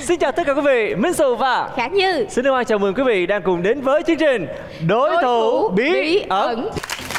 Xin chào tất cả quý vị, Minh Xù và Khả Như. xin hân hoan chào mừng quý vị đang cùng đến với chương trình Đối thủ bí ẩn.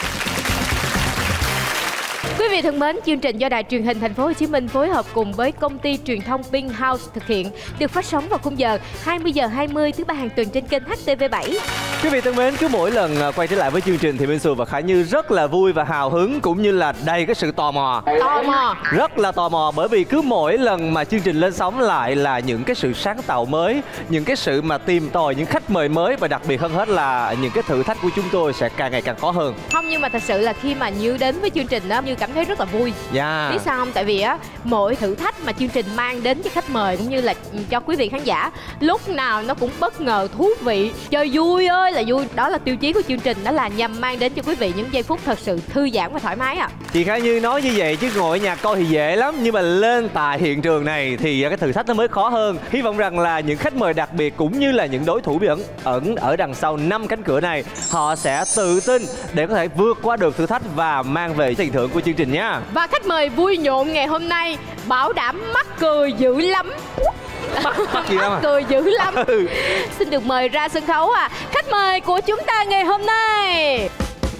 Quý vị thân mến, chương trình do Đài Truyền hình Thành phố Hồ Chí Minh phối hợp cùng với công ty truyền thông Pink House thực hiện, được phát sóng vào khung giờ 20h20 thứ ba hàng tuần trên kênh HTV7. Quý vị thân mến, cứ mỗi lần quay trở lại với chương trình thì Minh Xù và Khả Như rất là vui và hào hứng, cũng như là đầy cái sự tò mò. Rất là tò mò, bởi vì cứ mỗi lần mà chương trình lên sóng lại là những cái sự sáng tạo mới, những cái sự mà tìm tòi những khách mời mới, và đặc biệt hơn hết là những cái thử thách của chúng tôi sẽ càng ngày càng khó hơn. Không, nhưng mà thật sự là khi mà Như đến với chương trình đó, Như cảm thấy rất là vui. Biết sao không? Tại vì á, mỗi thử thách mà chương trình mang đến cho khách mời cũng như là cho quý vị khán giả, lúc nào nó cũng bất ngờ, thú vị, chơi vui ơi là vui. Đó là tiêu chí của chương trình, đó là nhằm mang đến cho quý vị những giây phút thật sự thư giãn và thoải mái ạ. Chị Khả Như nói như vậy chứ ngồi ở nhà coi thì dễ lắm, nhưng mà lên tại hiện trường này thì cái thử thách nó mới khó hơn. Hy vọng rằng là những khách mời đặc biệt cũng như là những đối thủ bí ẩn ở đằng sau 5 cánh cửa này, họ sẽ tự tin để có thể vượt qua được thử thách và mang về tiền thưởng của chương trình nhé. Và khách mời vui nhộn ngày hôm nay bảo đảm mắc cười dữ lắm. Mắc cười dữ lắm. Xin được mời ra sân khấu khách mời của chúng ta ngày hôm nay.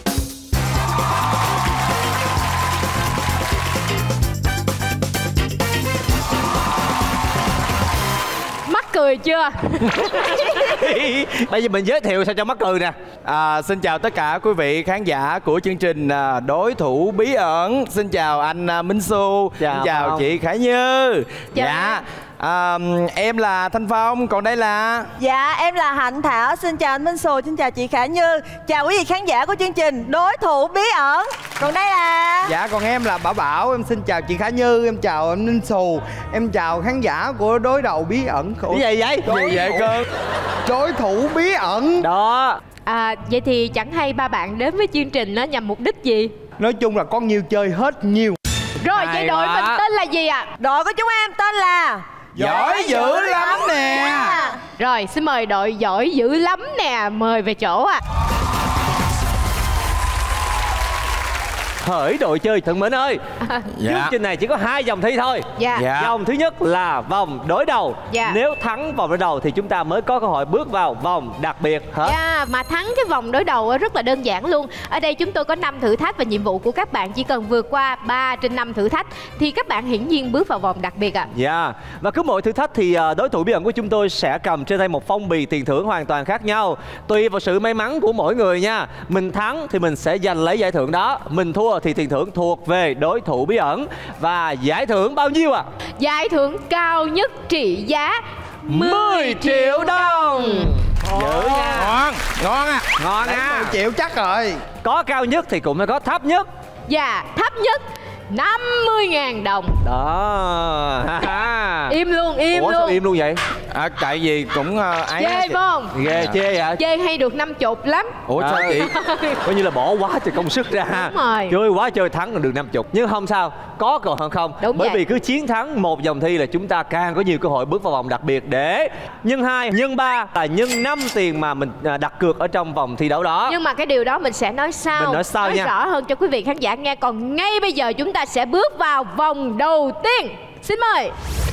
Mắc cười chưa? Bây giờ mình giới thiệu sao cho mắc cười nè. Xin chào tất cả quý vị khán giả của chương trình Đối thủ bí ẩn. Xin chào anh Minh Xù. Xin chào chị Khả Như. Dạ. Em là Thanh Phong, còn đây là... Dạ, em là Hạnh Thảo. Xin chào anh Minh Xù, xin chào chị Khả Như. Chào quý vị khán giả của chương trình Đối thủ bí ẩn. Còn đây là... Dạ, còn em là Bảo Bảo. Em xin chào chị Khả Như, em chào anh Minh Xù, em chào khán giả của Đối đầu bí ẩn. Cái gì vậy? Gì vậy cơ? Đối thủ bí ẩn. Đó. Vậy thì chẳng hay ba bạn đến với chương trình nó nhằm mục đích gì? Nói chung là có nhiều chơi hết nhiều. Rồi, vậy đội mình tên là gì ạ? Đội của chúng em tên là... Giỏi dữ lắm nè. Rồi, xin mời đội giỏi dữ lắm nè, mời về chỗ Hỡi đội chơi thân mến ơi, chương trình này chỉ có 2 vòng thi thôi. Vòng thứ nhất là vòng đối đầu. Nếu thắng vòng đối đầu thì chúng ta mới có cơ hội bước vào vòng đặc biệt. Mà thắng cái vòng đối đầu rất là đơn giản luôn. Ở đây chúng tôi có 5 thử thách và nhiệm vụ của các bạn chỉ cần vượt qua 3 trên 5 thử thách thì các bạn hiển nhiên bước vào vòng đặc biệt ạ. Và cứ mỗi thử thách thì đối thủ bí ẩn của chúng tôi sẽ cầm trên tay một phong bì tiền thưởng hoàn toàn khác nhau, tùy vào sự may mắn của mỗi người nha. Mình thắng thì mình sẽ giành lấy giải thưởng đó, mình thua thì tiền thưởng thuộc về đối thủ bí ẩn. Và giải thưởng bao nhiêu ạ? Giải thưởng cao nhất trị giá 10 triệu đồng. Dữ nha. Ngon à. Ngon á. 10 triệu chắc rồi. Có cao nhất thì cũng phải có thấp nhất. Dạ, thấp nhất 50.000 đồng. Đó. Im luôn, im luôn. Sao im luôn vậy? Tại vì cũng ấy. Chê phải không? Ghê, chê vậy? Chê hay được 50 lắm. Ủa sao vậy? Coi như là bỏ quá trời công sức ra. Đúng rồi. Chơi quá chơi thắng còn được 50. Nhưng không sao, có cơ hội hơn không. Đúng Bởi vậy. vì cứ chiến thắng một vòng thi là chúng ta càng có nhiều cơ hội bước vào vòng đặc biệt để nhân 2, nhân 3 là nhân 5 tiền mà mình đặt cược ở trong vòng thi đấu đó. Nhưng mà cái điều đó mình sẽ nói sau. Mình nói sau nha. Rõ hơn cho quý vị khán giả nghe. Còn ngay bây giờ chúng ta sẽ bước vào vòng đầu tiên. Xin mời.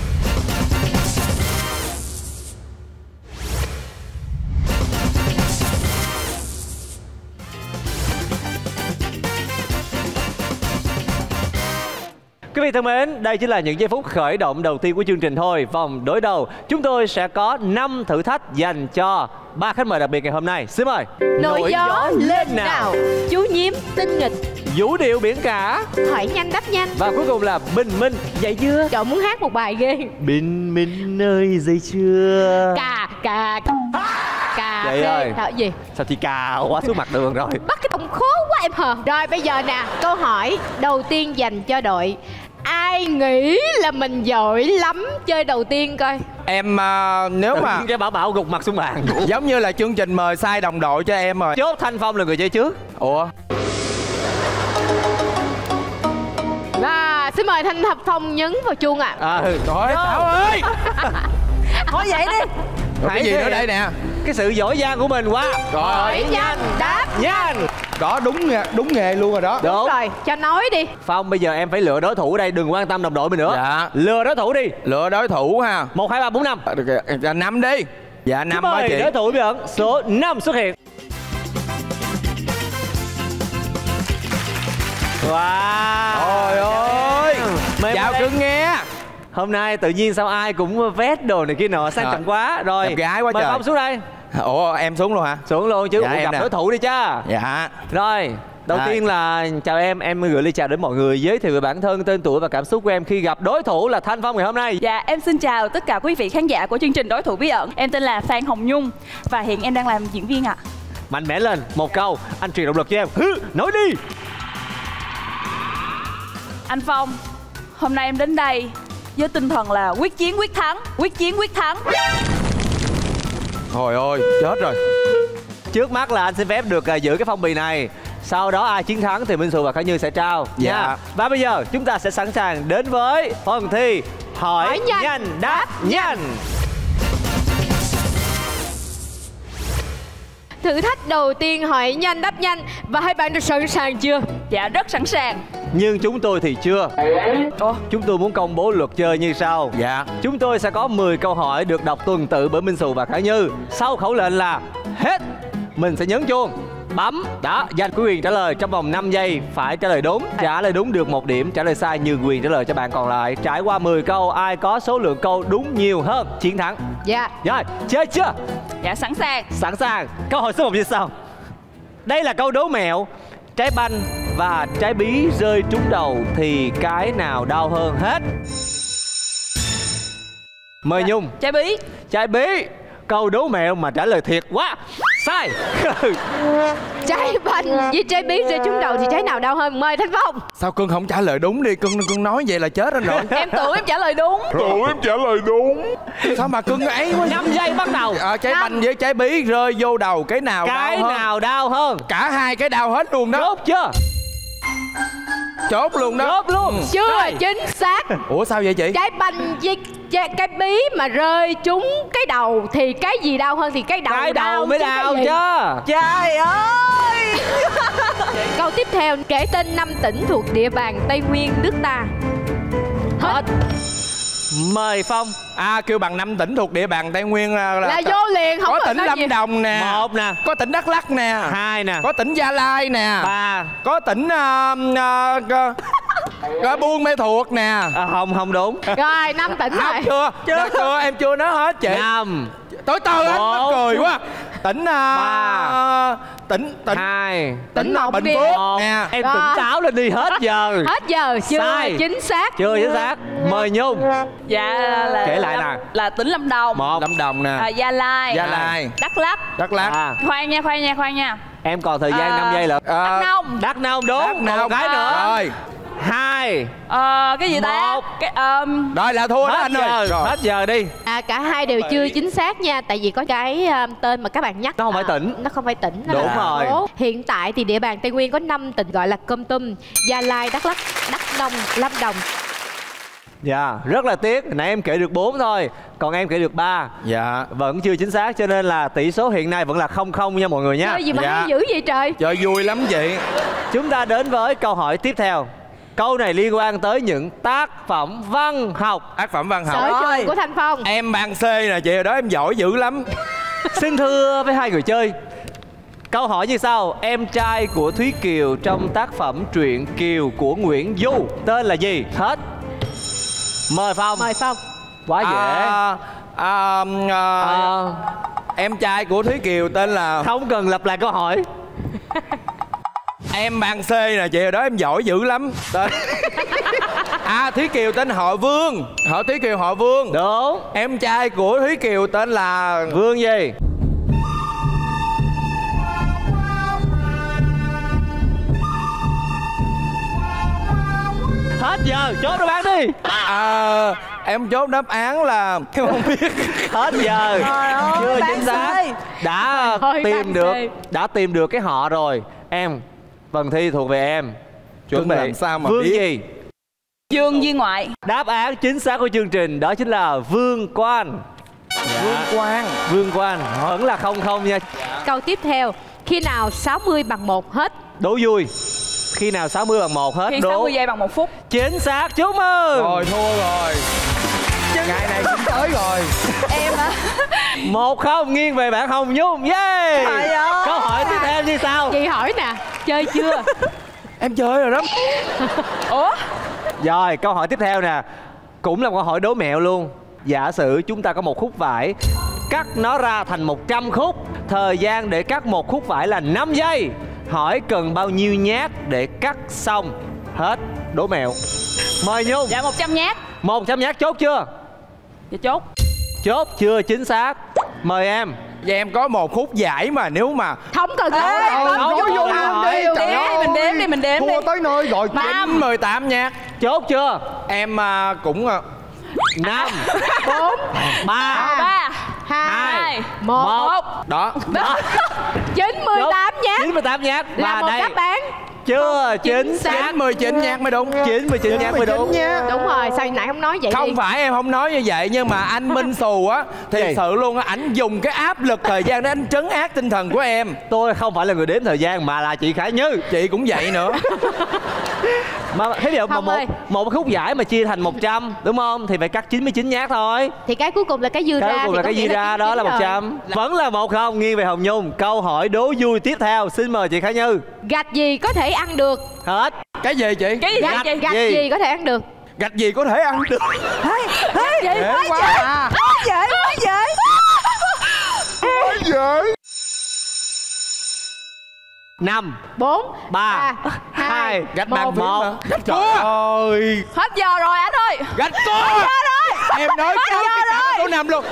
Quý vị thân mến, đây chỉ là những giây phút khởi động đầu tiên của chương trình thôi. Vòng đối đầu, chúng tôi sẽ có 5 thử thách dành cho 3 khách mời đặc biệt ngày hôm nay. Xin mời. Nổi gió lên nào. Chú nhím tinh nghịch. Vũ điệu biển cả. Hỏi nhanh đáp nhanh. Và cuối cùng là bình minh dậy chưa. Cậu muốn hát một bài ghê. Bình minh ơi dậy chưa. Cà vậy phê. Ơi. Gì? Sao thì cà quá xuống mặt đường rồi. Bắt cái tông khó quá em hờ. Rồi bây giờ nè, câu hỏi đầu tiên dành cho đội. Ai nghĩ là mình giỏi lắm chơi đầu tiên coi. Em nếu mà cái Bảo gục mặt xuống bàn. giống như là chương trình mời sai đồng đội cho em rồi. Chốt Thanh Phong là người chơi trước. Ủa? Và xin mời Thanh Phong nhấn vào chuông ạ. Trời ơi Thảo ơi. Thôi vậy đi. Rồi cái gì nữa đây nè? cái sự giỏi giang của mình quá. Hỏi nhanh đáp nhanh. Đó đúng nghề luôn rồi đó. Đúng rồi, cho nói đi. Phong, bây giờ em phải lựa đối thủ ở đây, đừng quan tâm đồng đội mình nữa. Dạ. Lựa đối thủ đi. Lựa đối thủ ha. 1, 2, 3, 4, 5. 5 đi. Dạ 5 ba chị. Đối thủ bí ẩn số 5 xuất hiện. Wow. Trời ơi. Chào cưng nghe. Hôm nay tự nhiên sao ai cũng vest đồ này kia nọ sang trọng quá. Rồi đẹp gái quá mời trời. Phong xuống đây. Ủa em xuống luôn hả? Xuống luôn chứ. Dạ, em gặp nè. đối thủ đi chứ. Dạ. Rồi đầu tiên là chào em gửi lời chào đến mọi người, giới thiệu về bản thân, tên tuổi và cảm xúc của em khi gặp đối thủ là Thanh Phong ngày hôm nay. Dạ, em xin chào tất cả quý vị khán giả của chương trình Đối Thủ Bí Ẩn. Em tên là Phan Hồng Nhung và hiện em đang làm diễn viên ạ. Mạnh mẽ lên, một câu, anh truyền động lực cho em. Nói đi. Anh Phong, hôm nay em đến đây với tinh thần là quyết chiến quyết thắng, quyết chiến quyết thắng. Trời ơi, chết rồi. Trước mắt là anh xin phép được giữ cái phong bì này. Sau đó ai chiến thắng thì Minh Xù và Khải Như sẽ trao. Dạ. Nha. Và bây giờ chúng ta sẽ sẵn sàng đến với phần thi hỏi nhanh đáp nhanh. Thử thách đầu tiên hỏi nhanh đáp nhanh. Và hai bạn đã sẵn sàng chưa? Dạ, rất sẵn sàng. Nhưng chúng tôi thì chưa. Chúng tôi muốn công bố luật chơi như sau. Dạ. Chúng tôi sẽ có 10 câu hỏi được đọc tuần tự bởi Minh Xù và Khải Như. Sau khẩu lệnh là hết, mình sẽ nhấn chuông, bấm, đó, giành quyền trả lời trong vòng 5 giây. Phải trả lời đúng. Trả lời đúng được 1 điểm, trả lời sai nhường quyền trả lời cho bạn còn lại. Trải qua 10 câu, ai có số lượng câu đúng nhiều hơn chiến thắng. Dạ. Rồi, chơi chưa? Dạ, sẵn sàng. Sẵn sàng. Câu hỏi số 1 như sau. Đây là câu đố mẹo. Trái banh và trái bí rơi trúng đầu thì cái nào đau hơn hết? Mời Nhung. Trái bí. Trái bí. Câu đố mẹo mà trả lời thiệt quá. Sai. Trái banh với trái bí rơi trúng đầu thì trái nào đau hơn? Mời Thanh Phong. Sao cưng không trả lời đúng đi, cưng nói vậy là chết anh rồi. Em tưởng em trả lời đúng. Sao mà cưng ấy quá. 5 giây bắt đầu. Trái banh với trái bí rơi vô đầu cái nào Cái đau hơn? nào đau hơn? Cả hai cái đau hết luôn đó. Chốt chưa? Chốt luôn đó. Chốt luôn. Chưa chính xác. Ủa sao vậy chị? Trái banh với cái bí mà rơi trúng cái đầu thì cái gì đau hơn? Thì cái đầu Cái đau đầu mới chứ đau cái gì. chứ. Trời ơi. Câu tiếp theo, kể tên 5 tỉnh thuộc địa bàn Tây Nguyên nước ta. Hết. Mời Phong. Kêu bằng 5 tỉnh thuộc địa bàn Tây Nguyên Là vô liền, không có có tỉnh nói Lâm gì. Đồng nè. 1 nè. Có tỉnh Đắk Lắk nè. 2 nè. Có tỉnh Gia Lai nè. 3. Có tỉnh có Buôn Mê Thuột nè. Không đúng. Rồi 5 tỉnh rồi. Chưa em chưa nói hết chị. 5. Tối anh mắc cười quá. Tỉnh 3. tỉnh 2. tỉnh một Bình đi. Phước 1. nè. Em Rồi. tỉnh táo lên đi, hết giờ. Hết giờ. Chưa Sai. chính xác. Chưa chính xác. Mời Nhung. Dạ là Kể lại nè. là tỉnh Lâm Đồng. 1. Lâm Đồng nè. Gia Lai. Gia Lai. Đắk Lắk. Đắk Lắk. 3. Khoan nha. Em còn thời gian 5 giây lận. Đắk Nông. Đắk Nông đúng. Đắk Nông. Một cái nữa. Rồi. 2. Cái gì ta? Một. Rồi là thua đó Hết anh ơi. giờ. Rồi. Hết giờ đi. Cả hai đều chưa chính xác nha. Tại vì có cái tên mà các bạn nhắc. Nó không phải tỉnh. Nó không phải tỉnh. Nó Đúng là rồi. thành phố. Hiện tại thì địa bàn Tây Nguyên có 5 tỉnh gọi là Kon Tum, Gia Lai, Đắk Lắk, Đắk Nông, Lâm Đồng. Dạ, rất là tiếc. Nãy em kể được 4 thôi. Còn em kể được 3. Dạ. Vẫn chưa chính xác cho nên là tỷ số hiện nay vẫn là 0-0 nha mọi người nhé. Chơi gì mà Dạ. hay dữ vậy trời. Chơi vui lắm chị. Chúng ta đến với câu hỏi tiếp theo. Câu này liên quan tới những tác phẩm văn học. Tác phẩm văn học. Sở trường của Thanh Phong. Em ban C nè chị, đó em giỏi dữ lắm. Xin thưa với hai người chơi. Câu hỏi như sau. Em trai của Thúy Kiều trong tác phẩm truyện Kiều của Nguyễn Du tên là gì? Hết. Mời Phong. Mời Phong. Quá dễ. Em trai của Thúy Kiều tên là... Không cần lặp lại câu hỏi. Em ban C nè chị, đó em giỏi dữ lắm. Tên Thúy Kiều tên họ Vương. Thúy Kiều họ Vương. Đúng. Em trai của Thúy Kiều tên là... Vương gì? Hết giờ, chốt đáp án đi. Em chốt đáp án là... Em không biết. Hết giờ. Chưa chính xác. Đã tìm được cái họ rồi. Em, phần thi thuộc về em. Chuẩn bị. Làm sao mà Vương biết. gì? Dương Duy Ngoại. Đáp án chính xác của chương trình đó chính là Vương Quan. Vương Quang vẫn là 0-0 nha. Câu tiếp theo, khi nào 60 bằng 1 hết? Đố vui. Khi nào 60 bằng 1 hết? Khi 60 giây bằng 1 phút. Chính xác, chúc mừng. Rồi thua rồi. Ngày này cũng tới rồi. Em á 1-0 nghiêng về bạn Hồng Nhung. Yeah. Câu hỏi tiếp theo như sau. Chị hỏi nè, chơi chưa? Em chơi rồi đó. Ủa? Rồi, câu hỏi tiếp theo nè. Cũng là câu hỏi đố mẹo luôn. Giả sử chúng ta có một khúc vải, cắt nó ra thành 100 khúc. Thời gian để cắt một khúc vải là 5 giây. Hỏi cần bao nhiêu nhát để cắt xong hết? Đố mẹo. Mời Nhung. Dạ 100 nhát. 100 nhát chốt chưa? Dạ chốt. Chốt chưa chính xác. Mời em. Vậy em có một khúc giải mà nếu mà Không cần Ê, nói vô đi. trời ơi. Mình đếm đi. Thua tới nơi rồi. 18 nhát. Chốt chưa? Em cũng 5 4 3 3 2 1 đó. 98 nhát 98 nhát. là Và một đây đáp án chưa chính xác. 19 nhát mới đúng. 19 nhát mới đúng. đúng rồi. Sao nãy không nói vậy Không đi? phải em không nói như vậy, nhưng mà anh Minh Xù á thì sự luôn á, ảnh dùng cái áp lực thời gian để anh trấn áp tinh thần của em. Tôi không phải là người đếm thời gian mà là chị Khải Như. Chị cũng vậy nữa. Mà thấy điều mà Không ơi. một khúc giải mà chia thành 100 đúng không? Thì phải cắt 99 nhát thôi. Thì cái cuối cùng là cái dư ra. Cái cuối cùng thì là có cái nghĩa gì ra đó là 99 rồi. 100. Vẫn là 1-0 nghiêng về Hồng Nhung. Câu hỏi đố vui tiếp theo, xin mời chị Khải Như. Gạch gì có thể ăn được? Hết. Cái gì chị? Cái gì Gạch, chị? gạch gì có thể ăn được? Gạch gì có thể ăn được? Vậy Dễ quá à. Dễ quá dễ. Dễ. 5 4 3 2 2 Gạch bàn phím một. mà. Trời ơi. Hết giờ rồi anh ơi. Gạch cua. Em nói trước cái cả số 5 luôn.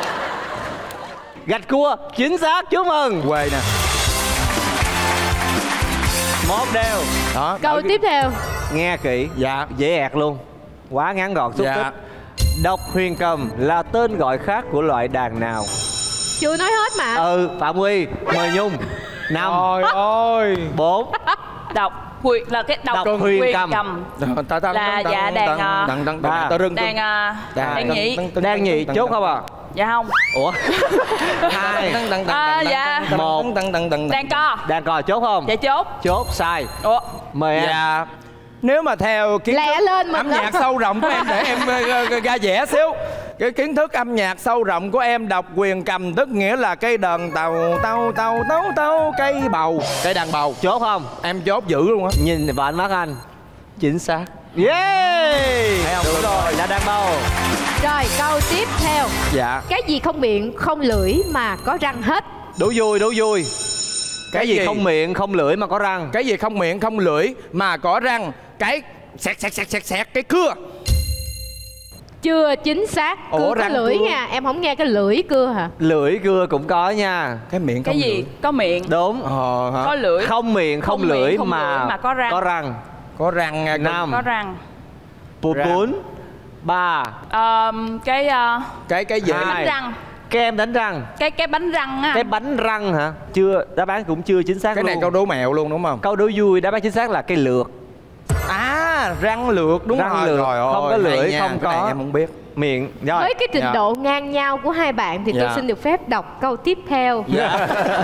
Gạch cua chính xác, chúc mừng. Quê nè. 1 đều. Đó. Câu tiếp theo. Nghe kỹ. Dạ. Dễ ẹt luôn. Quá ngắn gọn xúc Dạ. tích. Độc huyền cầm là tên gọi khác của loại đàn nào? Chưa nói hết mà. Phạm Huy, mời Nhung. 5 Trời ơi. 4 Đọc huyền là cái đọc huyền cầm. Là dạ đàn đàn nhị. Đàn nhị chốt không à? Dạ không. Ủa? 2 Dạ 1 đàn co. Đàn cò chốt không? Dạ chốt. Chốt sai. Ủa? Mời em. Dạ. Nếu mà theo kiến Lẹ thức lên mình âm đó. nhạc sâu rộng của em để em ra vẻ xíu. Cái kiến thức âm nhạc sâu rộng của em, đọc huyền cầm tức nghĩa là cây đờn tàu cây bầu, cây đàn bầu. Chốt không? Em chốt dữ luôn á. Nhìn vào ánh mắt anh. Chính xác. Yeah. Thấy không? Đúng rồi, là đàn bầu. Rồi câu tiếp theo. Dạ. Cái gì không miệng không lưỡi mà có răng hết? Đố vui, đố vui. Cái gì không miệng không lưỡi mà có răng? Cái gì không miệng không lưỡi mà có răng? Cái xẹt cái cưa. Chưa chính xác. Ủa, Cưa có răng lưỡi cưa. nha. Em không nghe cái lưỡi cưa hả? Lưỡi cưa cũng có nha. Cái miệng không Cái gì lưỡi. có miệng Đúng. Hả? có lưỡi Không miệng không Không miệng, lưỡi không mà lưỡi mà có răng. Có răng. Có răng nha. 5 có răng. 4 3 Cái gì? Hai. Bánh răng. Kem đánh răng. Cái bánh răng á. Cái bánh răng hả? Chưa, đáp án cũng chưa chính xác Cái luôn. này câu đố mẹo luôn đúng không? Câu đố vui, đáp án chính xác là cây lược. À, răng lược đúng Răng rồi. lược, Trời ơi, không có lưỡi, hay nha. không Cái này có. em không biết. Miệng. Rồi. Với cái trình Dạ. độ ngang nhau của hai bạn thì tôi Dạ. xin được phép đọc câu tiếp theo. Dạ.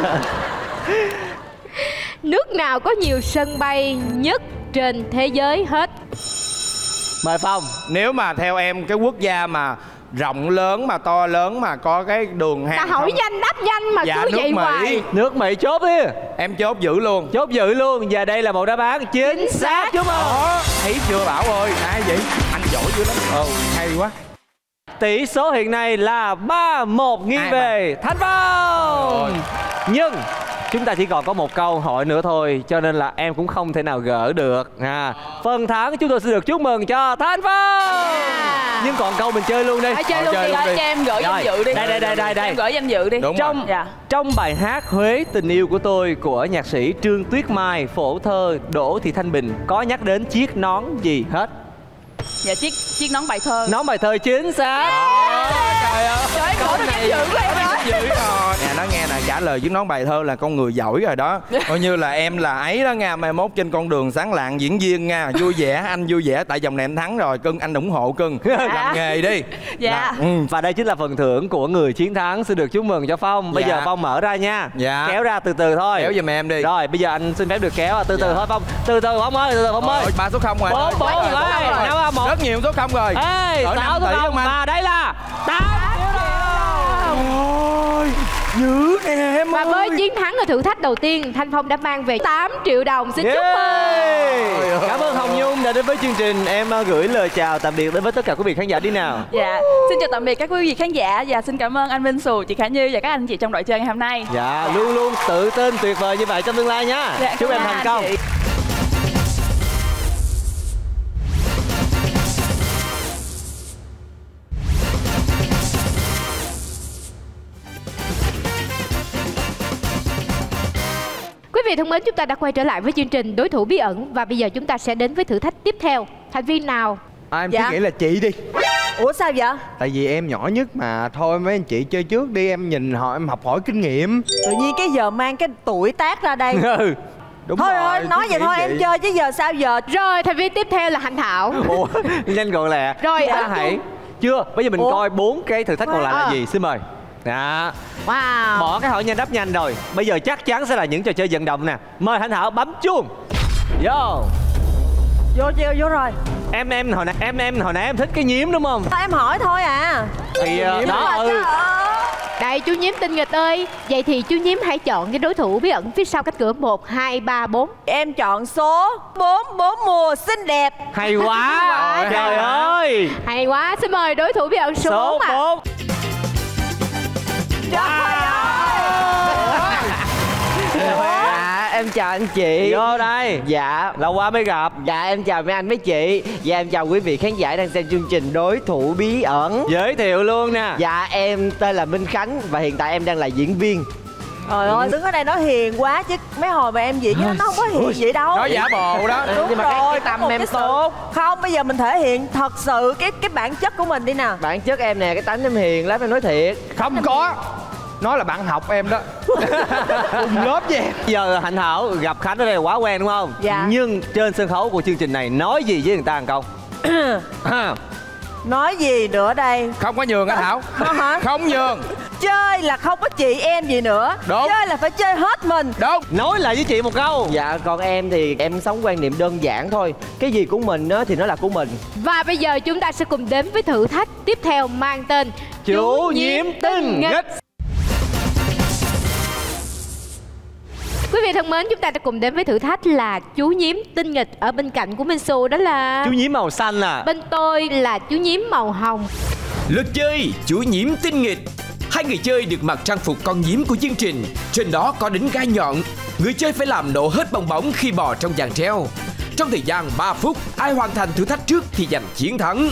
Nước nào có nhiều sân bay nhất trên thế giới hết? Mời Phong. Nếu mà theo em cái quốc gia mà rộng lớn mà to lớn mà có cái đường hàng Ta hỏi không- nhanh đáp nhanh mà Dạ, cứ nước vậy Mỹ. hoài. Nước Mỹ chốt đi. Em chốt giữ luôn. Chốt giữ luôn. Và đây là một đáp án chính xác. Chúc mừng. Đó, thấy chưa Bảo ơi? Ai vậy? Anh giỏi dữ lắm. Hay quá. Tỷ số hiện nay là 3-1 nghiêng về Thanh Phong. Nhưng chúng ta chỉ còn có một câu hỏi nữa thôi, cho nên là em cũng không thể nào gỡ được. Phần thắng chúng tôi sẽ được chúc mừng cho Thanh Phong. Nhưng còn câu mình chơi luôn đi. Chơi luôn chơi đi. luôn đi. Cho em gửi danh dự đi. Đây. Em gửi danh dự đi. Đúng Trong rồi. Dạ. trong bài hát Huế tình yêu của tôi của nhạc sĩ Trương Tuyết Mai, phổ thơ Đỗ Thị Thanh Bình có nhắc đến chiếc nón gì hết? Dạ chiếc nón bài thơ. Nón bài thơ chính xác. Trời Trời ơi. Trời ơi, khổ này dữ quá em nói. Dữ rồi. Nè, nói nghe nè, trả lời với nón bài thơ là con người giỏi rồi đó. Coi như là em là ấy đó nha, mai mốt trên con đường sáng lạng diễn viên nha, vui vẻ, anh vui vẻ tại vòng này em thắng rồi, cưng anh ủng hộ cưng. Làm nghề đi. Dạ. Và đây chính là phần thưởng của người chiến thắng. Xin được chúc mừng cho Phong. Bây giờ Phong mở ra nha. Dạ. Kéo ra từ từ thôi. Kéo giùm em đi. Rồi bây giờ anh xin phép được kéo. Từ từ thôi Phong. Từ từ Phong ơi, từ từ Phong ơi. 3 số 0 rồi. 4 4 rồi. 5 1. Rất nhiều số 0 rồi. Ê, 6 số 0 mà đây là 8 triệu đồng. Ôi, dữ nè em Và ơi. với chiến thắng ở thử thách đầu tiên, Thanh Phong đã mang về 8 triệu đồng. Xin chúc mừng. Cảm ơn Hồng Nhung đã đến với chương trình. Em gửi lời chào tạm biệt đến với tất cả quý vị khán giả đi nào. Dạ, xin chào tạm biệt các quý vị khán giả. Và xin cảm ơn anh Minh Xù, chị Khả Như và các anh chị trong đội chơi ngày hôm nay. Dạ, luôn luôn tự tin tuyệt vời như vậy trong tương lai nhá. Dạ, chúc em thành công. Quý vị thân mến, chúng ta đã quay trở lại với chương trình Đối thủ bí ẩn. Và bây giờ chúng ta sẽ đến với thử thách tiếp theo. Thành viên nào? Em cứ nghĩ là chị đi. Ủa sao vậy? Tại vì em nhỏ nhất mà. Thôi mấy anh chị chơi trước đi, em nhìn họ, em học hỏi kinh nghiệm. Tự nhiên cái giờ mang cái tuổi tác ra đây. Đúng thôi rồi, nói vậy thôi em chơi chứ giờ sao giờ. Rồi, thành viên tiếp theo là Hạnh Thảo. Ủa, nhanh gọn lẹ. Rồi, ta hãy chưa. Bây giờ mình coi 4 cái thử thách còn lại là À. gì. Xin mời. Dạ. Wow. Bỏ cái hỏi nhanh đáp nhanh rồi. Bây giờ chắc chắn sẽ là những trò chơi vận động nè. Mời Hạnh Thảo bấm chuông. Vô. Vô rồi. Em hồi nãy em thích cái nhím đúng không? Em hỏi thôi à. Thì đó Đây chú nhím tinh nghịch ơi. Vậy thì chú nhím hãy chọn cái đối thủ bí ẩn phía sau cánh cửa 1, 2, 3, 4. Em chọn số 4, 4 mùa xinh đẹp. hay quá. Trời ơi. Hay quá. Xin mời đối thủ bí ẩn số 4 ạ. 4. Trời ơi. Dạ, em chào anh chị. Vô đây. Dạ. Lâu quá mới gặp. Dạ, em chào mấy anh mấy chị. Dạ, em chào quý vị khán giả đang xem chương trình Đối thủ bí ẩn. Giới thiệu luôn nè. Dạ, em tên là Minh Khánh và hiện tại em đang là diễn viên. Trời ơi, đứng ở đây nói hiền quá chứ mấy hồi mà em diễn nó không có hiền vậy đâu. Nói giả bộ đó. Đúng Nhưng mà rồi, cái tâm có một em cái sự- tốt. Không, bây giờ mình thể hiện thật sự cái bản chất của mình đi nè. Bản chất em nè, cái tánh em hiền lắm, em nói thiệt. Không có. Nói là bạn học em đó. Cùng lớp với em. Giờ Hạnh Thảo gặp Khánh ở đây là quá quen đúng không? Dạ. Nhưng trên sân khấu của chương trình này nói gì với người ta một câu? Nói gì nữa đây? Không có nhường hả Thảo? Không hả? Không nhường. Chơi là không có chị em gì nữa. Đúng. Chơi là phải chơi hết mình. Đúng. Nói lại với chị một câu. Dạ, còn em thì em sống quan niệm đơn giản thôi. Cái gì của mình á thì nó là của mình. Và bây giờ chúng ta sẽ cùng đến với thử thách tiếp theo mang tên Chú nhím tinh nghịch. Quý vị thân mến, chúng ta sẽ cùng đến với thử thách là chú nhím tinh nghịch. Ở bên cạnh của Minh Xù đó là Chú nhím màu xanh à. bên tôi là chú nhím màu hồng. Lượt chơi chú nhím tinh nghịch. Hai người chơi được mặc trang phục con nhím của chương trình. Trên đó có đính gai nhọn. Người chơi phải làm nổ hết bong bóng khi bò trong dàn treo. Trong thời gian 3 phút, ai hoàn thành thử thách trước thì giành chiến thắng.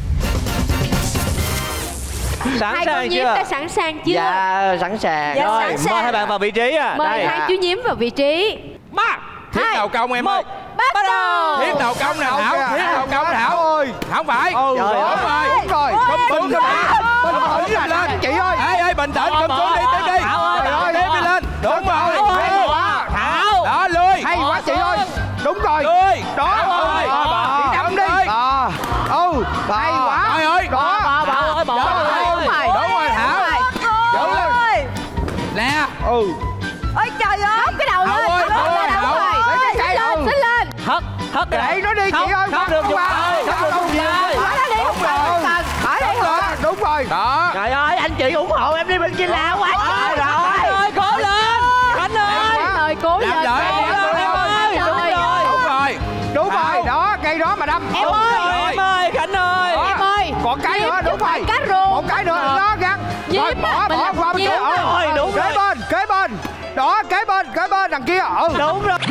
Sẵn Hai con sàng nhím chưa? đã sẵn sàng chưa? Dạ, sẵn sàng. Dạ. Rồi, sẵn sàng. mời hai bạn vào vị trí à. Mời Đây. hai chú nhím vào vị trí. 3, Thiết đầu công em ơi. Bắt đầu. Thiết đầu công nè Thảo. Thiết đầu công nè Thảo. Ôi. Không phải. Ừ, Đúng rồi. đúng rồi. Không bình tĩnh. Bình tĩnh lên chị ơi. Ê, bình tĩnh. Cầm xuống đi. Tiếp đi. Thảo ơi, Tiếp đi lên. Đúng rồi. Hay quá. Thảo. Đó, lươi. Hay quá chị ơi. Đúng rồi. Lươi. Đó. Rồi. Chị đâm đi. Hay quá. Trời ơi. Đó. Thảo ơi, bỏ Đúng rồi. Đúng rồi Thảo. Đúng rồi. Ôi. Nè. Ừ. Ôi trời ơi. Hất cái đầu Thảo lên. ơi, Thảo ơi, Thảo. Lấy cái cây Lên, ừ. xích lên. Hất cái Để nó đi chị ơi. Hất được Không một qua. ơi. Hất được một ơi. Bỏ nó đi, không cần, không cần. Bỏ đi, không cần. Đúng rồi. Đó. Trời ơi, anh chị ủng hộ em đi bên kia lao quá trời Khánh ơi, cố lên. Khánh ơi. Rồi, cố Làm lên. lợi, cố làm lên. lợi. Rồi. Đúng rồi. Đúng Thảo. rồi. Đó, cây đó mà đâm. Em Ừ. ơi. Em ơi, Khánh ơi. Đó. Em ơi. Còn cái nữa, đúng rồi. Cá rô. Một cái nữa nó gắn. Nhím Rồi á, bỏ mình làm qua bên nhím kia. á. Rồi, đúng rồi. Kế bên. Đó, kế bên đằng kia. Ừ. Đúng rồi.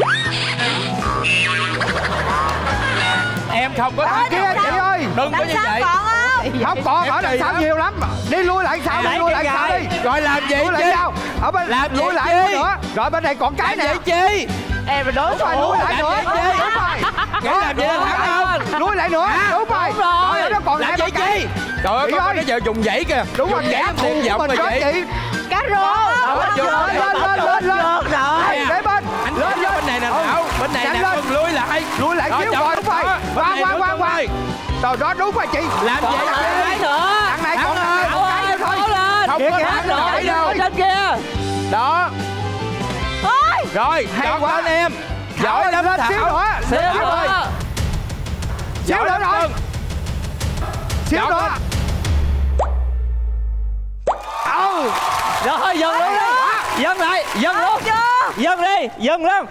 Em không có Đằng kia chị ơi. Đừng có như vậy. Còn không? Không còn ở đây sao nhiều lắm. Đi lui lại sao? Đi lui lại sao đi. Rồi làm gì Lui lại chứ? sao? Ở bên Làm lui vậy lại chi? nữa. Rồi bên này còn cái Làm nè. vậy chi? em là đối thủ. Lùi lại nữa. Đúng rồi. Nghĩ làm gì là thắng không? Lùi lại nữa. Đúng rồi. Rồi nó còn làm hai vậy cái. chi? Trời ơi, con nó giờ dùng dãy kìa. Đúng rồi, kẻ thù tuyệt vọng mình rồi đó chị. Cá rô. Lên. Rồi. Để bên. Anh lên bên này nè Thảo. Bên này nè, lùi lại. Lùi lại xíu rồi, đúng rồi. Qua. Rồi đó, đúng rồi chị. Làm gì Cái nữa. Thằng này còn một cái nữa thôi. Không có thắng nổi đâu. Trên kia. Đó. Rồi, Hay quá lên em. Giỏi lắm lên xíu nữa. Xíu nữa. Xíu nữa rồi. Xíu nữa. Rồi dừng luôn đó. Dừng lại, dừng luôn. Dừng đi, dừng luôn.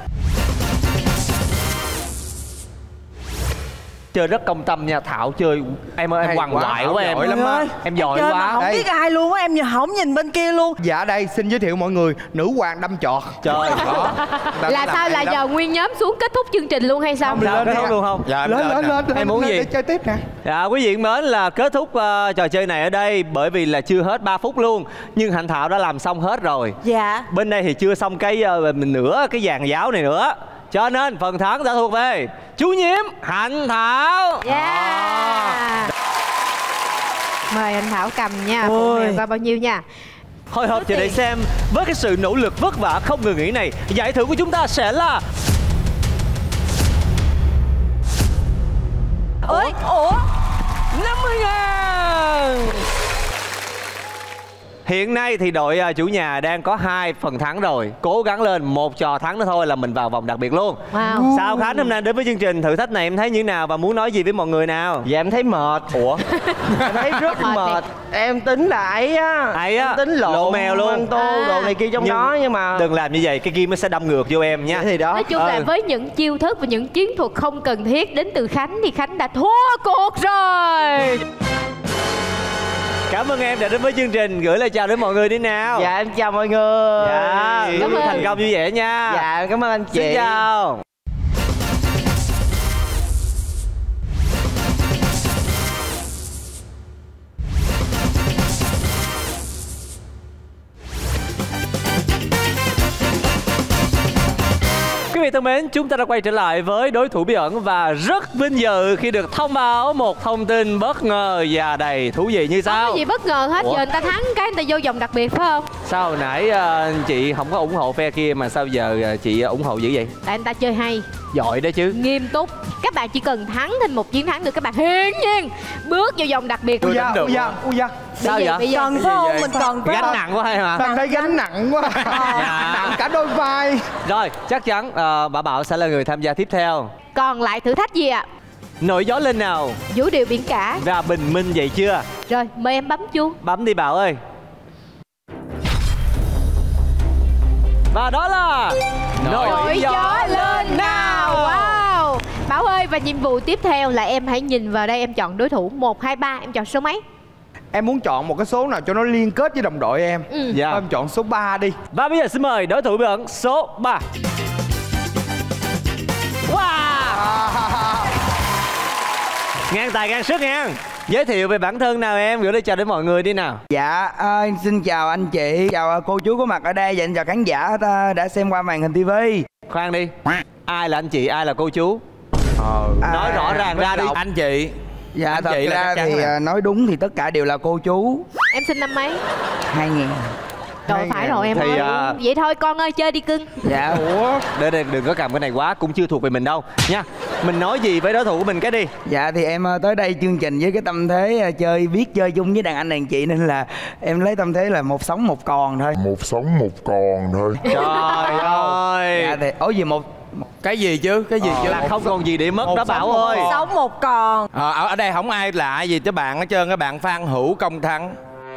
Chơi rất công tâm nha, Thảo chơi em ơi, em quằn quại quá em. Giỏi lắm á. Em giỏi Chơi mà quá. không biết ai luôn á, em không nhìn bên kia luôn. Dạ đây xin giới thiệu mọi người, nữ hoàng đâm chọt. Trời đó. Là sao, là giờ nguyên nhóm xuống kết thúc chương trình luôn hay sao? Sao kết thúc luôn không? Dạ, Lên. Em muốn gì? Để chơi tiếp nè. Dạ quý vị mến, là kết thúc trò chơi này ở đây bởi vì là chưa hết 3 phút luôn. Nhưng Hạnh Thảo đã làm xong hết rồi. Dạ. Bên đây thì chưa xong cái nửa cái dàn giáo này nữa. Cho nên phần thắng đã thuộc về chú Nhiễm Hạnh Thảo. Yeah. Mời anh Thảo cầm nha. Phụ mèo qua bao nhiêu nha. Hồi hộp chờ đợi xem với cái sự nỗ lực vất vả không ngừng nghỉ này, giải thưởng của chúng ta sẽ là Ủa? 50.000. Hiện nay thì đội chủ nhà đang có 2 phần thắng rồi. Cố gắng lên, một trò thắng nữa thôi là mình vào vòng đặc biệt luôn. Wow. Sao Khánh hôm nay đến với chương trình thử thách này em thấy như thế nào và muốn nói gì với mọi người nào? Dạ em thấy mệt. Ủa? Em thấy rất mệt. Em tính là ấy á. Em tính lộ mèo luôn. tô đồ này kia trong đó nhưng mà đừng làm như vậy, cái kim nó sẽ đâm ngược vô em nha. Thì đó. Nói chung là với những chiêu thức và những chiến thuật không cần thiết đến từ Khánh thì Khánh đã thua cuộc rồi. Cảm ơn em đã đến với chương trình, gửi lời chào đến mọi người đi nào. Dạ em chào mọi người. Dạ, Cảm ơn. thành công vui vẻ nha. Dạ cảm ơn anh chị. Xin chào. Quý vị thân mến, chúng ta đã quay trở lại với đối thủ bí ẩn và rất vinh dự khi được thông báo một thông tin bất ngờ và đầy thú vị như sau. Không có gì bất ngờ hết. Ủa? Giờ người ta thắng cái người ta vô vòng đặc biệt phải không? Sao hồi nãy chị không có ủng hộ phe kia mà sao giờ chị ủng hộ dữ vậy? Tại người ta chơi hay, Giỏi đó chứ. nghiêm túc. Các bạn chỉ cần thắng thêm một chiến thắng được các bạn hiển nhiên bước vào vòng đặc biệt. Ui da. Sao vậy? Bây giờ Cần phải không? Mình cần phải Gánh không? nặng quá hay mà. Đang thấy gánh nặng quá. Nặng cả đôi vai. Rồi, chắc chắn bà Bảo sẽ là người tham gia tiếp theo. còn lại thử thách gì ạ? Nổi gió lên nào. Vũ điệu biển cả. Và bình minh vậy chưa? Rồi mời em bấm chuông. Bấm đi Bảo ơi. Và đó là Nổi gió lên nào. Wow. Bảo ơi, và nhiệm vụ tiếp theo là em hãy nhìn vào đây, em chọn đối thủ 1, 2, 3. Em chọn số mấy? Em muốn chọn một cái số nào cho nó liên kết với đồng đội em. Dạ. Em chọn số 3 đi. Và bây giờ xin mời đối thủ bí ẩn số 3. Wow. Ngang tài ngang sức ngang. Giới thiệu về bản thân nào em, gửi lời chào đến mọi người đi nào. Dạ, xin chào anh chị, chào cô chú có mặt ở đây và xin chào khán giả đã xem qua màn hình TV. Khoan đi, ai là anh chị, ai là cô chú? Nói rõ ràng ra đi. Anh chị. Dạ, anh thật chị ra thì nói đúng thì tất cả đều là cô chú. Em sinh năm mấy? 2000. Rồi phải rồi em thì, ơi. Vậy thôi con ơi, chơi đi cưng. Dạ. Ủa? Đừng có cầm cái này quá, cũng chưa thuộc về mình đâu nha. Mình nói gì với đối thủ của mình cái đi. Dạ thì em tới đây chương trình với cái tâm thế biết chơi chung với đàn anh đàn chị nên là em lấy tâm thế là một sống một còn thôi. Một sống một còn thôi. Trời ơi. Dạ thì ủa gì một cái gì chứ, cái gì chứ? Là không còn gì để mất đó Bảo ơi. Sống một còn. Ở đây không ai lạ gì tới bạn hết trơn, các bạn Phan Hữu Công Thắng.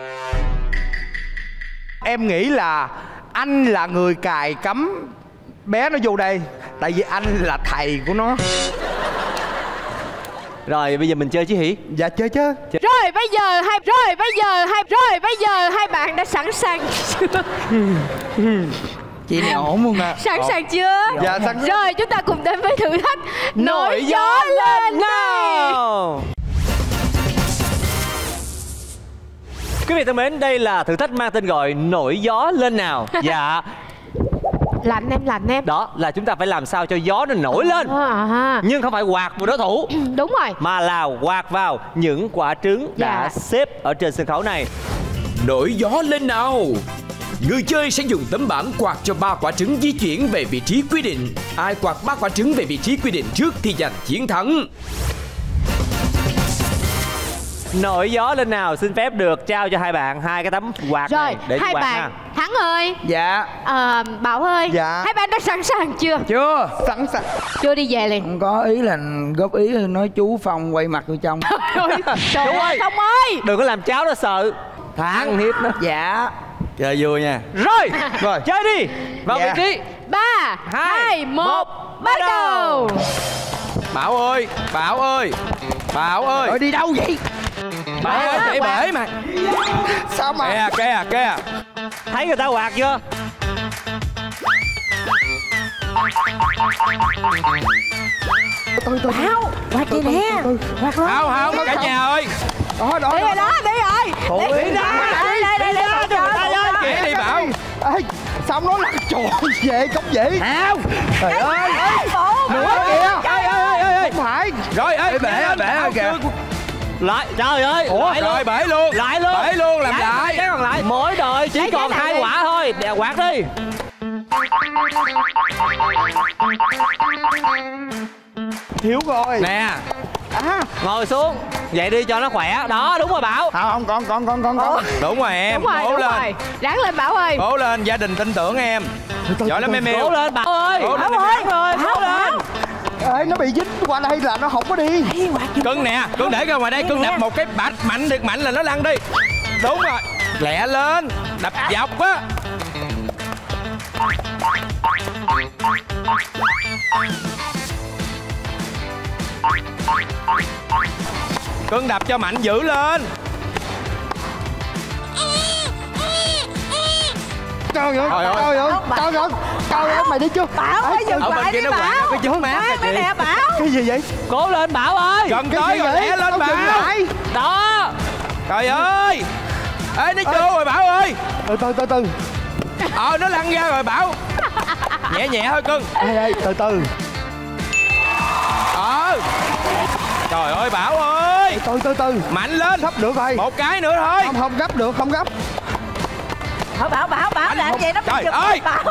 Em nghĩ là anh là người cài cắm bé nó vô đây. Tại vì anh là thầy của nó. Rồi bây giờ mình chơi chứ hỉ? Dạ chơi chứ. Rồi bây giờ hai bạn đã sẵn sàng chưa? chị này ổn không ạ? Sẵn sàng chưa? Dạ sẵn. Rồi chúng ta cùng đến với thử thách nổi gió lên nào. Quý vị thân mến, đây là thử thách mang tên gọi nổi gió lên nào. Dạ. Lạnh em. Đó là chúng ta phải làm sao cho gió nó nổi lên. Nhưng không phải quạt vào đối thủ. Đúng rồi. Mà là quạt vào những quả trứng đã xếp ở trên sân khấu này. Nổi gió lên nào. Người chơi sẽ dùng tấm bảng quạt cho 3 quả trứng di chuyển về vị trí quy định. Ai quạt 3 quả trứng về vị trí quy định trước thì giành chiến thắng. Nổi gió lên nào, xin phép được trao cho hai bạn 2 cái tấm quạt này để hai quạt bạn ha. Thắng ơi. Dạ. Bảo ơi. Dạ. Hai bạn đã sẵn sàng chưa? Chưa. Sẵn sàng. Chưa, đi về liền. Không có ý là góp ý nói chú Phong quay mặt vô trong. Trời ơi Phong ơi, đừng có làm cháu nó sợ. Thắng hiếp nó. Dạ. Chơi vui nha. Rồi chơi đi. Vào vị trí. 3, 2, 1 bắt đầu. Bảo ơi. Rồi đi đâu vậy? Bảo ơi, chạy bể mà. Sao mà Kìa. Thấy người ta quạt chưa? Bảo, quạt gì nè. Quạt luôn. Không, cả nhà ơi. Đi rồi đó, đi rồi. Đi Kìa đi Bảo. Ê, sao nó lăn tròn về không vậy? Không. Trời ơi. Nữa kìa. Không phải. Rồi bể kìa. Lại, trời ơi. Rồi bể luôn. Bể luôn, làm lại. Cái còn lại. Mỗi đội chỉ còn 2 quả thôi. Đè quạt đi. Thiếu rồi. Nè. Ngồi xuống. Vậy đi cho nó khỏe. Đó, đúng rồi Bảo. Không, con. Đúng rồi em. Cố lên. Ráng lên Bảo ơi. Cố lên, gia đình tin tưởng em. Giỏi lắm em yêu. Cố lên Bảo ơi. Cố lên. Cố lên. Ê, nó bị dính qua đây là nó không có đi. Cưng nè, cưng để ra ngoài đây, cưng đập một cái bạch mạnh được mạnh là nó lăn đi. Đúng rồi. Lẹ lên, đập dọc á. Cưng đập cho mạnh dữ lên. Trời ơi, mày đi chưa? Bảo ơi, dừng Ở bên lại kia đi nó quạt Bảo. cái chốt mát kìa chị. Nè Bảo. Cái gì vậy? Cố lên Bảo ơi. Gần tới rồi, lẹ lên Bảo. Đó. Trời ơi. Ê, nó vô rồi Bảo ơi. Từ. Nó lăn ra rồi Bảo. Nhẹ thôi cưng. Ê, từ. Trời ơi Bảo ơi. Từ. Mạnh lên. Sắp được rồi. Một cái nữa thôi. Không gấp được, không gấp. Bảo làm vậy nó Trời ơi. Bảo.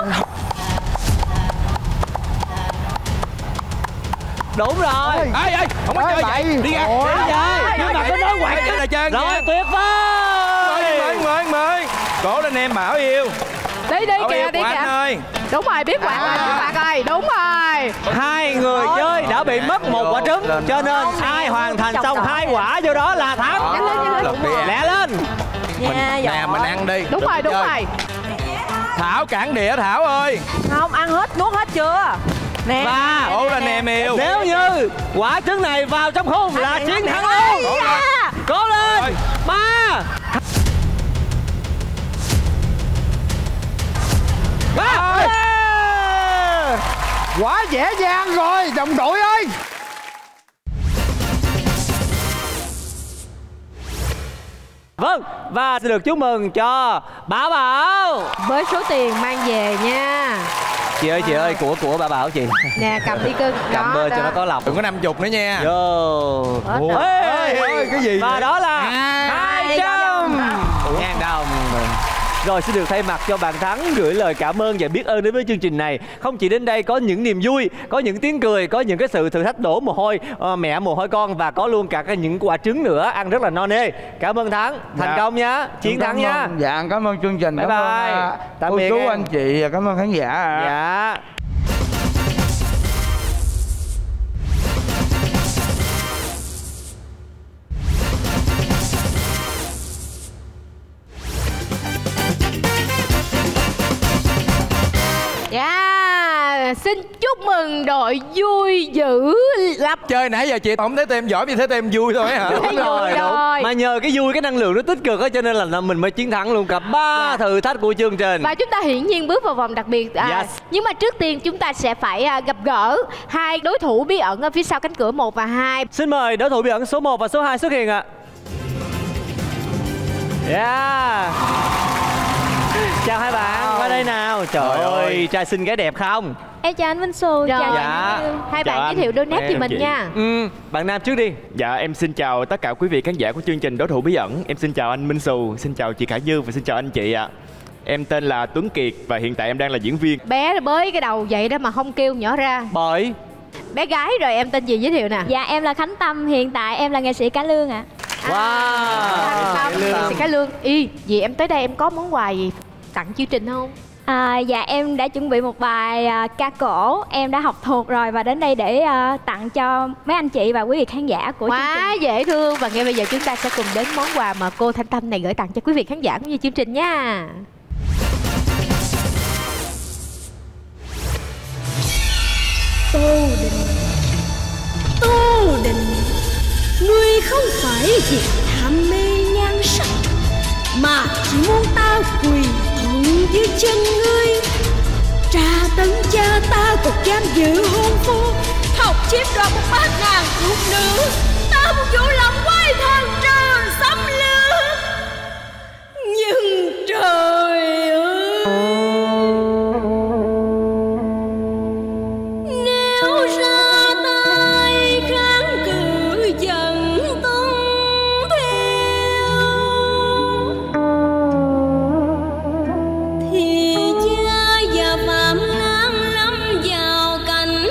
Đúng rồi. Ê, không có chơi vậy. Đi ra. Nhưng mà có nói quạt chứ là chơi. Rồi, tuyệt vời. Mời. Cố lên em Bảo yêu. Đi kìa, đi kìa. Ơi. Đúng rồi, biết quạt rồi, đúng rồi. 2 người chơi đã bị mất 1 quả trứng, cho nên ai hoàn thành xong 2 quả vô đó là thắng. Lẹ lên. Nè, mình ăn đi. Đúng rồi. Thảo cản đĩa Thảo ơi. Không, ăn hết, nuốt hết chưa? Nè. Và Cố lên em yêu. nếu như quả trứng này vào trong khung là chiến thắng luôn. Cố lên. 3. Quá dễ dàng rồi, đồng đội ơi. Vâng, và xin được chúc mừng cho Bảo với số tiền mang về nha. Chị ơi, của bà Bảo chị. Nè, cầm đi cưng. Cầm bơ cho nó có lọc. Đừng có 50 nữa nha. Vô. Ê, cái gì và vậy? đó là 200.000 đồng. Rồi xin được thay mặt cho bạn thắng gửi lời cảm ơn và biết ơn đến với chương trình này. Không chỉ đến đây có những niềm vui, có những tiếng cười, có những cái sự thử thách đổ mồ hôi mẹ mồ hôi con, và có luôn cả những quả trứng nữa ăn rất là no nê. Cảm ơn Thắng, thành công nhá, chiến thắng nhá. Dạ, cảm ơn chương trình. Bye bye. Tạm biệt cô chú anh chị, cảm ơn khán giả. Dạ. Xin chúc mừng đội vui dữ lập. Chơi nãy giờ chị không thấy tem giỏi, vì thấy tem vui thôi hả? Đúng rồi. Mà nhờ cái vui, cái năng lượng nó tích cực á, cho nên là mình mới chiến thắng luôn cả 3 thử thách của chương trình. Và chúng ta hiển nhiên bước vào vòng đặc biệt. Nhưng mà trước tiên chúng ta sẽ phải gặp gỡ 2 đối thủ bí ẩn ở phía sau cánh cửa 1 và 2. Xin mời đối thủ bí ẩn số 1 và số 2 xuất hiện ạ. Chào hai bạn, qua đây đây nào. Trời ơi, trai xinh gái đẹp không? Em chào anh Minh Xu. Chào dạ. Hai bạn giới thiệu đôi nét cho mình nha. Bạn Nam trước đi. Dạ em xin chào tất cả quý vị khán giả của chương trình Đối Thủ Bí Ẩn. Em xin chào anh Minh Xù, xin chào chị Khải Như và xin chào anh chị ạ. Em tên là Tuấn Kiệt và hiện tại em đang là diễn viên. Bé bới cái đầu vậy đó mà không kêu nhỏ ra. Bởi bé gái rồi. Em tên gì giới thiệu nè? Dạ em là Khánh Tâm, hiện tại em là nghệ sĩ cải lương ạ. Wow. Nghệ sĩ cải lương. Vì em tới đây em có món quà gì tặng chương trình không? Dạ em đã chuẩn bị một bài ca cổ. Em đã học thuộc rồi và đến đây để tặng cho mấy anh chị và quý vị khán giả của chương trình. Quá dễ thương. Và ngay bây giờ chúng ta sẽ cùng đến món quà mà cô Thanh Tâm này gửi tặng cho quý vị khán giả cũng như chương trình nha. Tô Đình, ngươi không phải vì ham mê nhan sắc mà chỉ muốn ta quỳ thuận dưới chân ngươi. Tra tấn cha ta còn giam giữ hôn phu, học chiếm đoạt 1.000 thuộc nữ. Ta muốn vũ lòng quay thần trừ xâm lược, nhưng trời ơi, nếu ra tay kháng cự dần tung theo thì cha và Phạm Lan lâm vào cảnh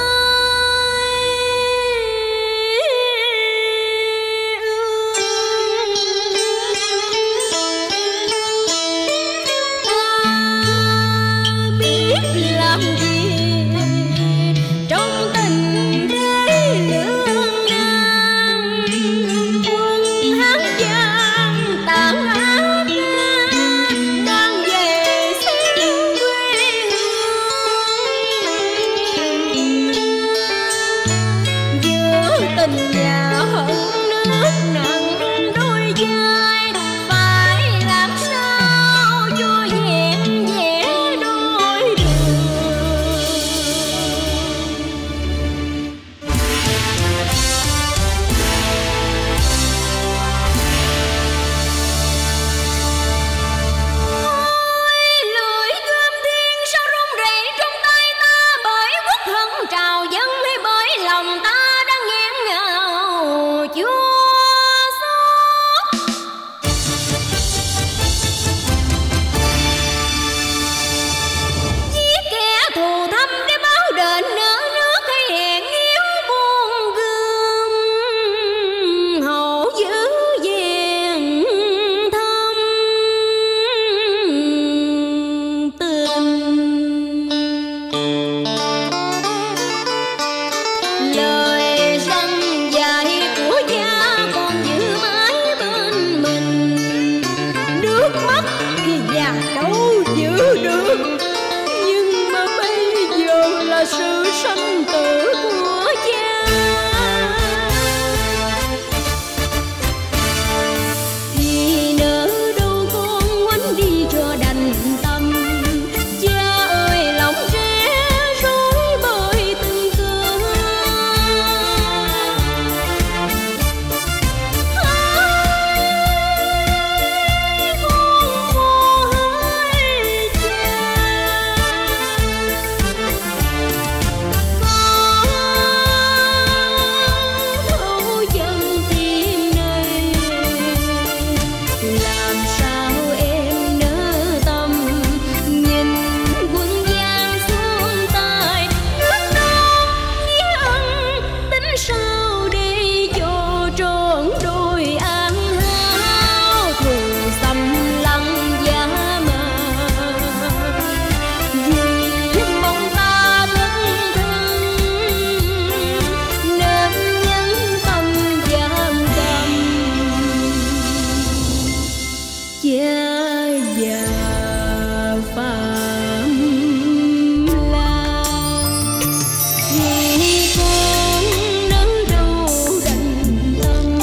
làm gì trong tình thế lương nan. Quân Hán Giang tàn ác đang về xin quê hương. Giữa tình nhà hận nước nặng đôi vai, phải làm sao cho vẹn vẻ đôi đường. Ôi lưỡi gươm thiên sao rung rẩy trong tay ta, bởi quốc hận trào dâng hay bởi lòng ta đang nghẹn ngào chua xót. Giết kẻ thù thâm để báo đền nợ nước, hay hẹn yêu buông gươm hậu giữ vẹn thâm tình. Lời răn dạy của cha còn giữ mãi bên mình, nước mắt thì già đâu giữ được, nhưng mà bây giờ là sự sanh tử của cha. Thì nỡ đâu con ngoảnh đi cho đành tâm, cha ơi lòng trẻ rối bởi tình cờ. Hai con mồ hai cha, con thấu dân tim này, làm sao em nỡ tâm nhìn quân gian xuống tay. Nước non nghĩa ân tính sao để cho trọn đôi an hao, thù xâm lăng giá mà. Vì mong ta thân thân nên nhẫn tâm giam cầm cha già Phạm Lan. Vì con nỡ đâu đành tâm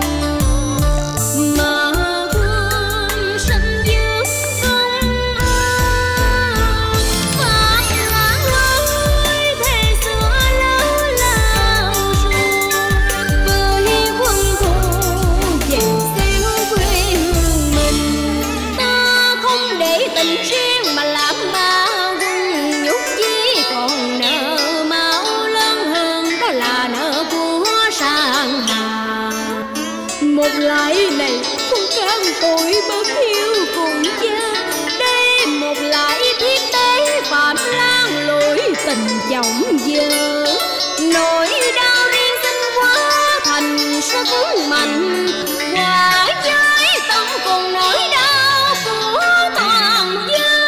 mà quên sanh dưỡng công ơn. Phạm Lan ơi thề xưa lỡ lao xuông, với quân thù dẹp xéo quê hương mình. tôi bất hiếu cùng cha. Đây một lại thiết tế phạm lan lỗi tình chồng vợ. Nỗi đau riêng sinh quá thành sức mạnh, hòa với tâm cùng nỗi đau của toàn dân.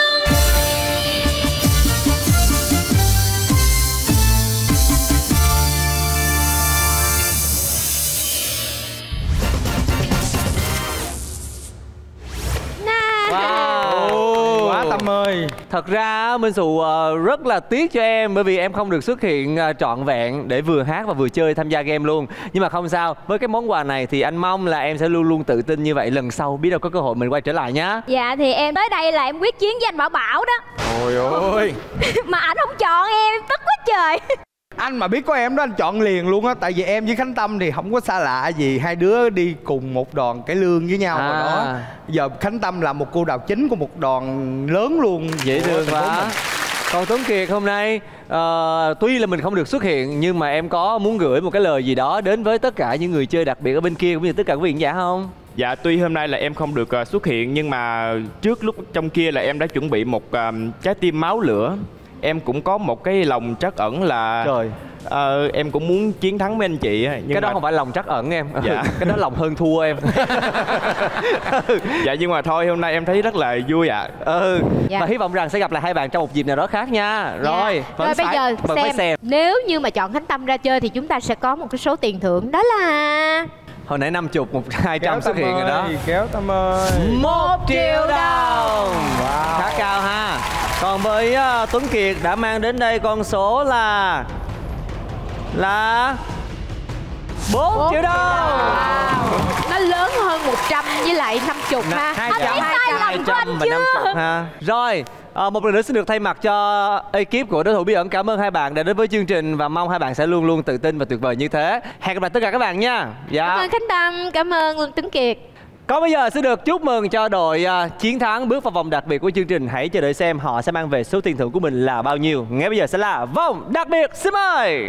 Quá Tâm ơi. Thật ra Minh Xù rất là tiếc cho em, bởi vì em không được xuất hiện trọn vẹn để vừa hát và vừa chơi tham gia game luôn. Nhưng mà không sao, với cái món quà này thì anh mong là em sẽ luôn luôn tự tin như vậy. Lần sau biết đâu có cơ hội mình quay trở lại nhá. Dạ thì em tới đây là em quyết chiến với anh Bảo Bảo đó. Ôi ôi. Mà anh không chọn em, tức quá trời. Anh mà biết có em đó anh chọn liền luôn á. Tại vì em với Khánh Tâm thì không có xa lạ gì. Hai đứa đi cùng một đoàn cải lương với nhau rồi đó. Giờ Khánh Tâm là một cô đào chính của một đoàn lớn luôn. Dễ thương quá. Còn Tuấn Kiệt hôm nay tuy là mình không được xuất hiện, nhưng mà em có muốn gửi một cái lời gì đó đến với tất cả những người chơi đặc biệt ở bên kia cũng như tất cả quý vị khán giả không? Dạ, tuy hôm nay là em không được xuất hiện, nhưng mà trước lúc trong kia là em đã chuẩn bị một trái tim máu lửa. Em cũng có một cái lòng trắc ẩn là trời, em cũng muốn chiến thắng với anh chị. Nhưng cái đó mà... không phải lòng trắc ẩn em. Dạ. Cái đó lòng hơn thua em. Dạ, nhưng mà thôi hôm nay em thấy rất là vui ạ. Dạ. Và hy vọng rằng sẽ gặp lại hai bạn trong một dịp nào đó khác nha. Rồi, rồi bây giờ xem nếu như mà chọn Khánh Tâm ra chơi thì chúng ta sẽ có một cái số tiền thưởng, đó là hồi nãy 50, 200 xuất hiện rồi đó. Kéo Tâm ơi. 1 triệu đồng. Wow. Khá cao ha. Còn với Tuấn Kiệt đã mang đến đây con số là 4 triệu đồng. Wow. Nó lớn hơn 100 với lại 50 ha. 200 và 50 ha. Rồi, một lần nữa xin được thay mặt cho ekip của Đối Thủ Bí Ẩn cảm ơn hai bạn đã đến với chương trình và mong hai bạn sẽ luôn luôn tự tin và tuyệt vời như thế. Hẹn gặp lại tất cả các bạn nha. Dạ. Cảm ơn Khánh Tâm, cảm ơn Tuấn Kiệt. Còn bây giờ xin được chúc mừng cho đội chiến thắng bước vào vòng đặc biệt của chương trình. Hãy chờ đợi xem họ sẽ mang về số tiền thưởng của mình là bao nhiêu. Ngay bây giờ sẽ là vòng đặc biệt. Xin mời.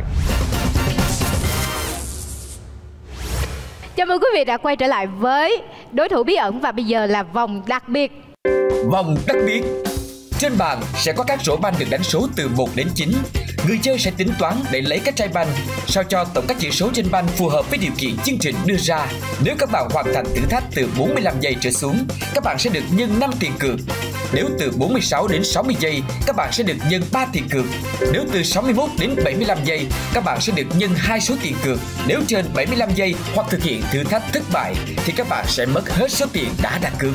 Chào mừng quý vị đã quay trở lại với Đối Thủ Bí Ẩn và bây giờ là vòng đặc biệt. Vòng đặc biệt. Trên bàn sẽ có các rổ banh được đánh số từ 1 đến 9. Người chơi sẽ tính toán để lấy các trái banh sao cho tổng các chỉ số trên banh phù hợp với điều kiện chương trình đưa ra. Nếu các bạn hoàn thành thử thách từ 45 giây trở xuống, các bạn sẽ được nhân 5 tiền cược. Nếu từ 46 đến 60 giây, các bạn sẽ được nhân 3 tiền cược. Nếu từ 61 đến 75 giây, các bạn sẽ được nhân 2 số tiền cược. Nếu trên 75 giây hoặc thực hiện thử thách thất bại thì các bạn sẽ mất hết số tiền đã đặt cược.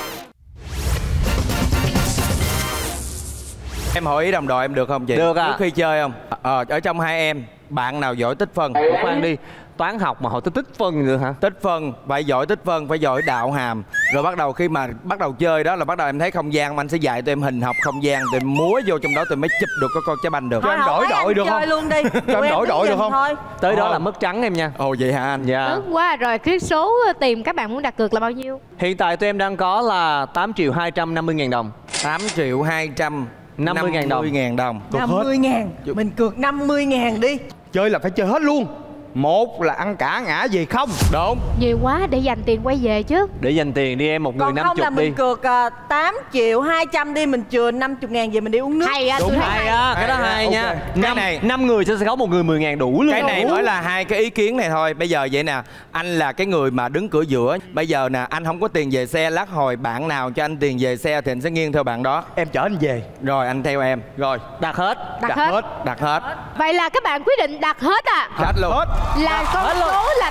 Em hỏi ý đồng đội em được không chị? Được ạ. Trước khi chơi không? Ở trong hai em, bạn nào giỏi tích phân? Khoan đi, toán học mà họ tích phân nữa hả? Tích phân, phải giỏi tích phân, phải giỏi đạo hàm. Rồi bắt đầu khi mà bắt đầu chơi đó là bắt đầu em thấy không gian, anh sẽ dạy tụi em hình học không gian, tụi em múa vô trong đó tụi em mới chụp được con trái banh được. Cho em đổi đội được không? Luôn đi. Cho em đổi đội được không? Thôi. Tới đó là mất trắng em nha. Ồ vậy hả anh? Dạ. Đúng quá rồi, cái số tiền các bạn muốn đặt cược là bao nhiêu? Hiện tại tụi em đang có là 8.250.000 đồng. 8.250.000 đồng. 50.000. Mình cược 50.000 đi. Chơi là phải chơi hết luôn. Một là ăn cả ngã gì không? Đúng. Nhiều quá để dành tiền quay về chứ. Để dành tiền đi em, một người 50 đi. Còn không là mình cược 8.200.000 đi, mình chừa 50.000 về mình đi uống nước. Hay á, tôi hay á, cái đó hay nha. Cái này 5 người sẽ có một người 10.000 đủ luôn. Cái này mới là hai cái ý kiến này thôi. Bây giờ vậy nè, anh là cái người mà đứng cửa giữa. Bây giờ nè, anh không có tiền về xe, lát hồi bạn nào cho anh tiền về xe thì anh sẽ nghiêng theo bạn đó. Em chở anh về. Rồi anh theo em. Rồi đặt hết. Đặt hết. Vậy là các bạn quyết định đặt hết à? Đặt luôn. Là con số là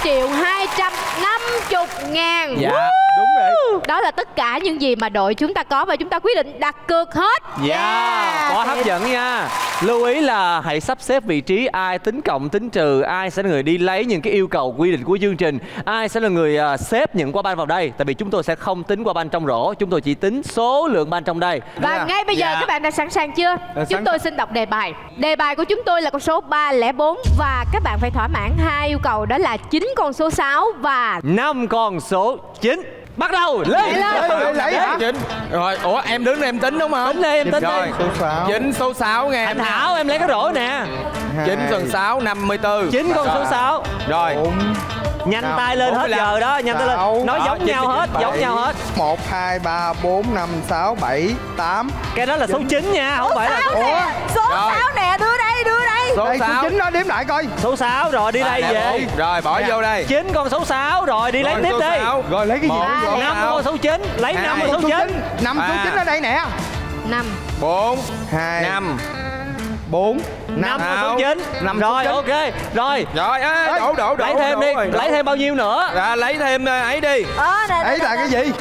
8.250.000. Dạ, đúng rồi. Đó là tất cả những gì mà đội chúng ta có và chúng ta quyết định đặt cược hết. Dạ, quá hấp dẫn nha. Lưu ý là hãy sắp xếp vị trí ai tính cộng tính trừ, ai sẽ là người đi lấy những cái yêu cầu quy định của chương trình, ai sẽ là người xếp những quả banh vào đây. Tại vì chúng tôi sẽ không tính quả banh trong rổ, chúng tôi chỉ tính số lượng banh trong đây. Và ngay bây giờ các bạn đã sẵn sàng chưa? Chúng tôi xin đọc đề bài. Đề bài của chúng tôi là con số 304 và các bạn phải thỏa mãn hai yêu cầu, đó là 9 con số 6 và 5 con số 9. Bắt đầu lên. Lấy hả? Rồi, ủa em đứng em tính đúng không? Tính đi, em tính đi. 9 số 6 nghe. Anh Thảo em lấy cái rổ nè. 9 phần 6 54. 9 con số 6. Rồi. Nhanh tay lên hết giờ đó, nhanh tay lên. Nói giống nhau hết, giống nhau hết. 1, 2, 3, 4, 5, 6, 7, 8. Cái đó là số 9 nha, không phải là số 6 nè, đưa đây, đưa đây. Số 9 đó, đếm lại coi. Số 6 rồi, đi đây về. Rồi bỏ vô đây. 9 con số 6 rồi, đi lấy tiếp đi. Rồi lấy cái gì? 5 con số 9, lấy 5 con số 9. 5 số 9 ở đây nè. 5 4 2 5 4 5 con số 9. Rồi ok. Rồi. Rồi đổ. Lấy thêm đi. Lấy thêm bao nhiêu nữa? Lấy thêm ấy đi. Ấy là cái gì?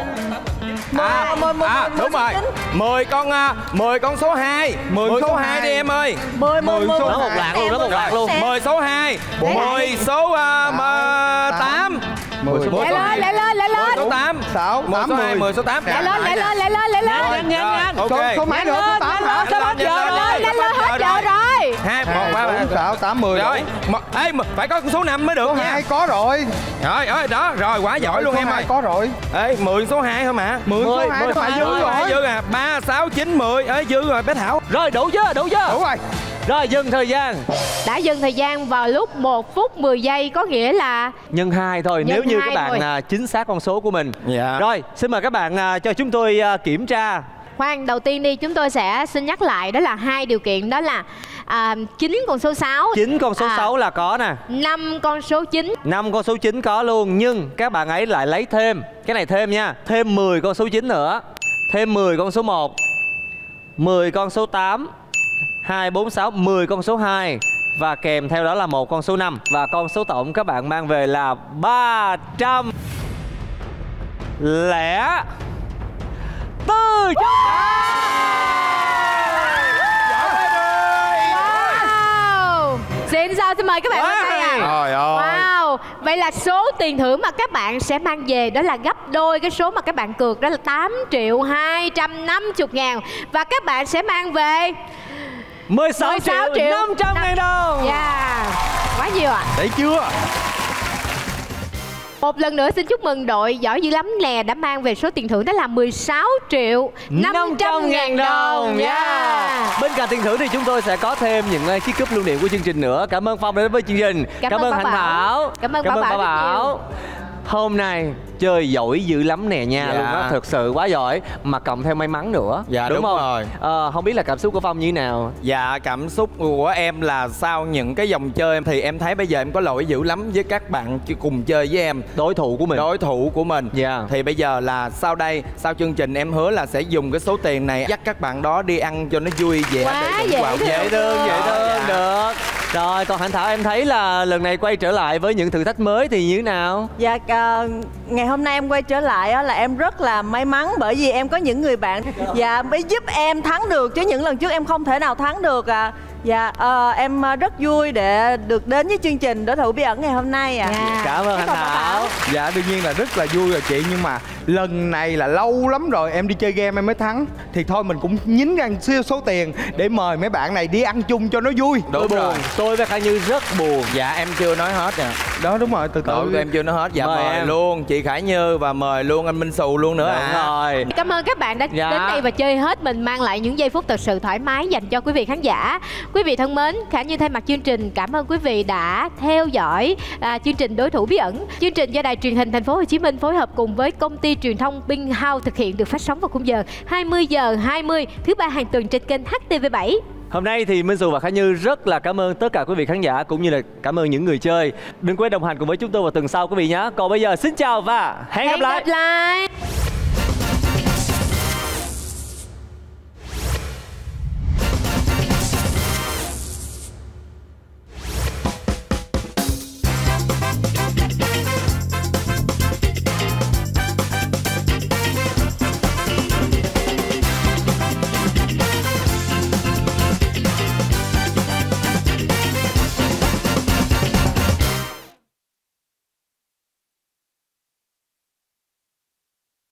Đúng rồi. 10 con số 2. 10 số 2 đi em ơi. 10 số nó một loạt luôn. 10 số 2. 10 số 8. 10 số 8. 6 8 10. 10 số 8. Lại lên. Nhanh. Ok. Số mấy nữa? Số 8 hả? Sắp hết giờ rồi. Lên hết giờ rồi. 2 1 3 4 6 8 10 rồi. Ê phải có con số 5 mới được nha. 2 có rồi. Rồi đó, rồi quá giỏi luôn em ơi. Có rồi. Ê 10 số 2 thôi mà. 10 số 2 phải dư rồi. Dư à. 3 6 9 10. Ê dư rồi bé Thảo. Rồi đủ chưa? Đủ rồi. Rồi dừng thời gian. Đã dừng thời gian vào lúc 1 phút 10 giây, có nghĩa là nhân 2 thôi, nếu như các bạn chính xác con số của mình. Rồi xin mời các bạn cho chúng tôi kiểm tra. Khoan, đầu tiên đi, chúng tôi sẽ xin nhắc lại đó là 2 điều kiện, đó là 9 con số 6. 9 con số 6 là có nè. 5 con số 9. 5 con số 9 có luôn, nhưng các bạn ấy lại lấy thêm, cái này thêm nha, thêm 10 con số 9 nữa. Thêm 10 con số 1, 10 con số 8, 2, 4, 6, 10 con số 2. Và kèm theo đó là một con số 5. Và con số tổng các bạn mang về là 304 Xin mời các bạn lên đây ạ. Wow. Vậy là số tiền thưởng mà các bạn sẽ mang về đó là gấp đôi cái số mà các bạn cược, đó là 8.250.000. Và các bạn sẽ mang về 16 triệu 500.000 đồng. Quá nhiều ạ. Đấy chưa? Một lần nữa xin chúc mừng đội Giỏi Dữ Lắm Nè đã mang về số tiền thưởng đó là 16 triệu 500.000 đồng. Bên cạnh tiền thưởng thì chúng tôi sẽ có thêm những chiếc cúp lưu niệm của chương trình nữa. Cảm ơn Phong đến với chương trình. Cảm ơn Hạnh Thảo. Cảm ơn Bảo. Hôm nay chơi giỏi dữ lắm nè nha, luôn đó, thực sự quá giỏi, mà cộng theo may mắn nữa. Đúng không? Rồi. Không biết là cảm xúc của Phong như thế nào? Dạ, cảm xúc của em là sau những cái vòng chơi thì em thấy bây giờ em có lỗi dữ lắm với các bạn cùng chơi với em. Đối thủ của mình. Thì bây giờ là sau đây, sau chương trình em hứa là sẽ dùng cái số tiền này dắt các bạn đó đi ăn cho nó vui vẻ. Dễ thương được. Rồi, còn Hạnh Thảo, em thấy là lần này quay trở lại với những thử thách mới thì như thế nào? Dạ, ngày hôm nay em quay trở lại là em rất là may mắn, bởi vì em có những người bạn mới giúp em thắng được, chứ những lần trước em không thể nào thắng được. Em rất vui để được đến với chương trình Đối Thủ Bí Ẩn ngày hôm nay. Cảm ơn Hạnh Thảo. Dạ, đương nhiên là rất là vui rồi chị, nhưng mà lần này là lâu lắm rồi em đi chơi game em mới thắng, thì thôi mình cũng nhín ra số tiền để mời mấy bạn này đi ăn chung cho nó vui. Đúng rồi. Tôi với Khả Như rất buồn. Dạ, em chưa nói hết nè. Đó, đúng rồi, từ từ em chưa nói hết. Dạ, mời em luôn chị Khả Như và mời luôn anh Minh Xù luôn nữa. Đúng rồi. Cảm ơn các bạn đã đến đây và chơi hết mình, mang lại những giây phút thật sự thoải mái dành cho quý vị khán giả. Quý vị thân mến, Khả Như thay mặt chương trình cảm ơn quý vị đã theo dõi chương trình Đối Thủ Bí Ẩn. Chương trình do Đài Truyền hình Thành phố Hồ Chí Minh phối hợp cùng với công ty truyền thông Bing House thực hiện, được phát sóng vào khung giờ 20 giờ 20 thứ ba hàng tuần trên kênh HTV7. Hôm nay thì Minh Xù và Khả Như rất là cảm ơn tất cả quý vị khán giả, cũng như là cảm ơn những người chơi. Đừng quên đồng hành cùng với chúng tôi vào tuần sau quý vị nhé. Còn bây giờ xin chào và hẹn gặp lại.